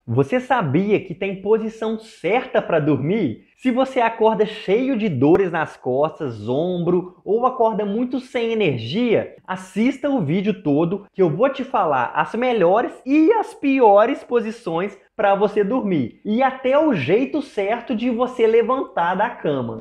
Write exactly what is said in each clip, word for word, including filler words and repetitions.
Você sabia que tem posição certa para dormir? Se você acorda cheio de dores nas costas, ombro ou acorda muito sem energia, assista o vídeo todo que eu vou te falar as melhores e as piores posições para você dormir e até o jeito certo de você levantar da cama.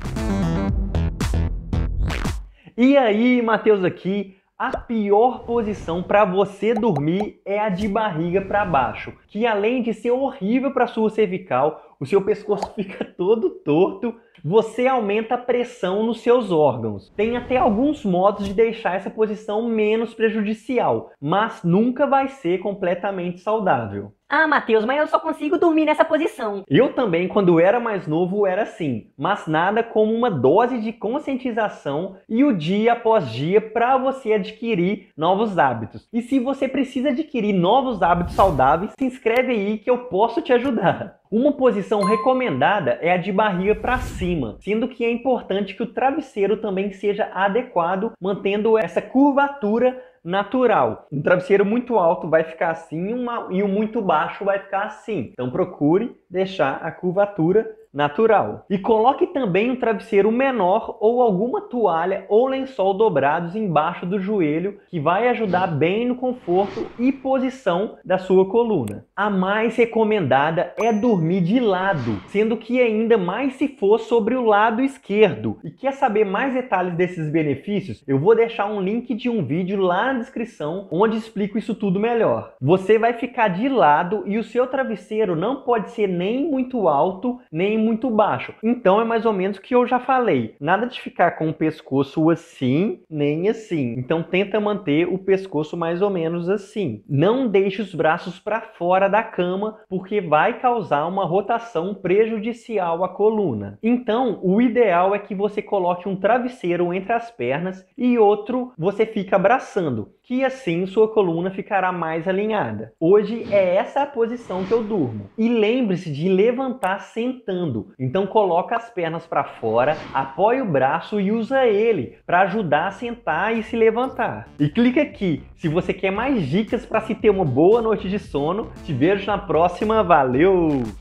E aí, Matheus aqui. A pior posição para você dormir é a de barriga para baixo, que além de ser horrível para sua cervical, o seu pescoço fica todo torto, você aumenta a pressão nos seus órgãos. Tem até alguns modos de deixar essa posição menos prejudicial, mas nunca vai ser completamente saudável. Ah, Matheus, mas eu só consigo dormir nessa posição. Eu também, quando era mais novo, era assim, mas nada como uma dose de conscientização e o dia após dia para você adquirir novos hábitos. E se você precisa adquirir novos hábitos saudáveis, se inscreve aí que eu posso te ajudar. Uma posição recomendada é a de barriga para cima, sendo que é importante que o travesseiro também seja adequado, mantendo essa curvatura natural. Um travesseiro muito alto vai ficar assim uma, e um muito baixo vai ficar assim. Então procure deixar a curvatura natural. E coloque também um travesseiro menor ou alguma toalha ou lençol dobrados embaixo do joelho, que vai ajudar bem no conforto e posição da sua coluna. A mais recomendada é dormir de lado, sendo que ainda mais se for sobre o lado esquerdo. E quer saber mais detalhes desses benefícios? Eu vou deixar um link de um vídeo lá na descrição onde explico isso tudo melhor. Você vai ficar de lado e o seu travesseiro não pode ser nem muito alto, nem muito baixo. Então é mais ou menos o que eu já falei. Nada de ficar com o pescoço assim, nem assim. Então tenta manter o pescoço mais ou menos assim. Não deixe os braços para fora da cama, porque vai causar uma rotação prejudicial à coluna. Então o ideal é que você coloque um travesseiro entre as pernas e outro você fica abraçando, que assim sua coluna ficará mais alinhada. Hoje é essa a posição que eu durmo. E lembre-se de levantar sentando. Então coloca as pernas para fora, apoia o braço e usa ele para ajudar a sentar e se levantar. E clica aqui se você quer mais dicas para se ter uma boa noite de sono. Te vejo na próxima. Valeu!